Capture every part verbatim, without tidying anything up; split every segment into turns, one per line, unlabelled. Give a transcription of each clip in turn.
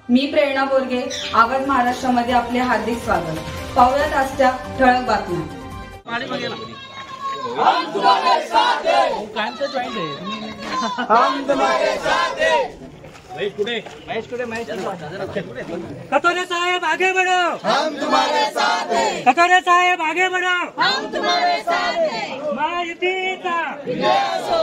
मी प्रेरणा बोरगे, आवाज महाराष्ट्रामध्ये आपले हार्दिक स्वागत। पाहुयात आजच्या ठळक बातम्या।
हम तुम्हारे साथ हैं। हम तुम्हारे साथ हैं। महेश कुडे महेश कुडे महेश कतोरे साहेब आगे बढ़ो। हम तुम्हारे साथ हैं। कतोरे साहेब आगे बढ़ो। हम तुम्हारे साथ हैं। महायुतीचा विजय असो।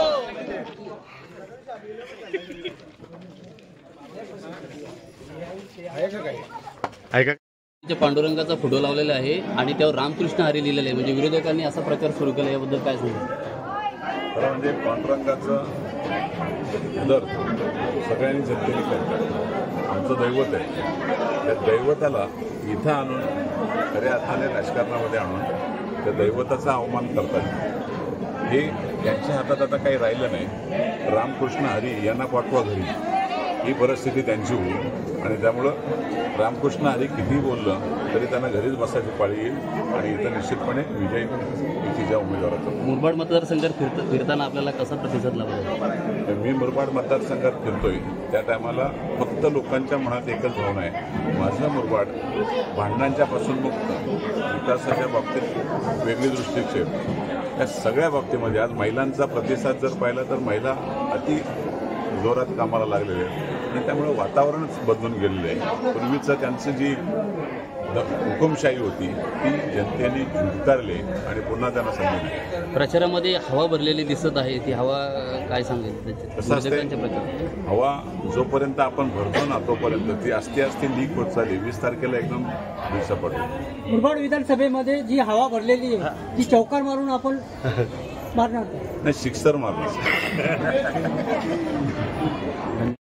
पांडुरंगाचा फोटो लावलेला आहे आणि त्यावर रामकृष्ण हरी लिहिलेले आहे, म्हणजे विरोधकांनी असा प्रकार सुरू केला, याबद्दल काय सांगू?
खरं म्हणजे पांडुरंगाचं दर सगळ्यांनी जनतेने करतात, आमचं दैवत आहे। त्या दैवताला इथं आणून खऱ्या अर्थाने राजकारणामध्ये आणून त्या दैवताचा अवमान करतात, हे यांच्या हातात आता काही राहिलं नाही। रामकृष्ण हरी यांना पाठवा घरी, ही परिस्थिती त्यांची होईल आणि त्यामुळं रामकृष्ण हरी कितीही बोललं तरी त्यांना घरीच बसायची पाळी येईल आणि इथं निश्चितपणे विजय युतीच्या उमेदवाराचा।
मुरबाड मतदारसंघात फिरत फिरताना आपल्याला कसा प्रतिसाद लाभला?
मी मुरबाड मतदारसंघात फिरतोय त्या टायमाला फक्त लोकांच्या मनात एकच भावना आहे, माझं मुरबाड भांडणांच्यापासून मुक्त, विकासाच्या बाबतीत वेगळी दृष्टिक्षेप, या सगळ्या बाबतीमध्ये आज महिलांचा प्रतिसाद जर पाहिला तर महिला अति जोरात कामाला लागलेले आहेत आणि त्यामुळे वातावरणच बदलून गेलेलं आहे। पूर्वीचं त्यांची जी हुकुमशाही होती ती जनतेने झुडकारली आणि पुन्हा त्यांना समजली।
प्रचारामध्ये हवा भरलेली दिसत आहे, ती हवा काय सांगेल?
कसं असते, हवा जोपर्यंत आपण भरतो ना तोपर्यंत ती असती असती लीक होत चालली, वीस तारखेला एकदम दिवसापड।
मुरबाड विधानसभेमध्ये जी हवा भरलेली आहे ती चौकार मारून आपण मारणार
नाही, सिक्सर मारणार।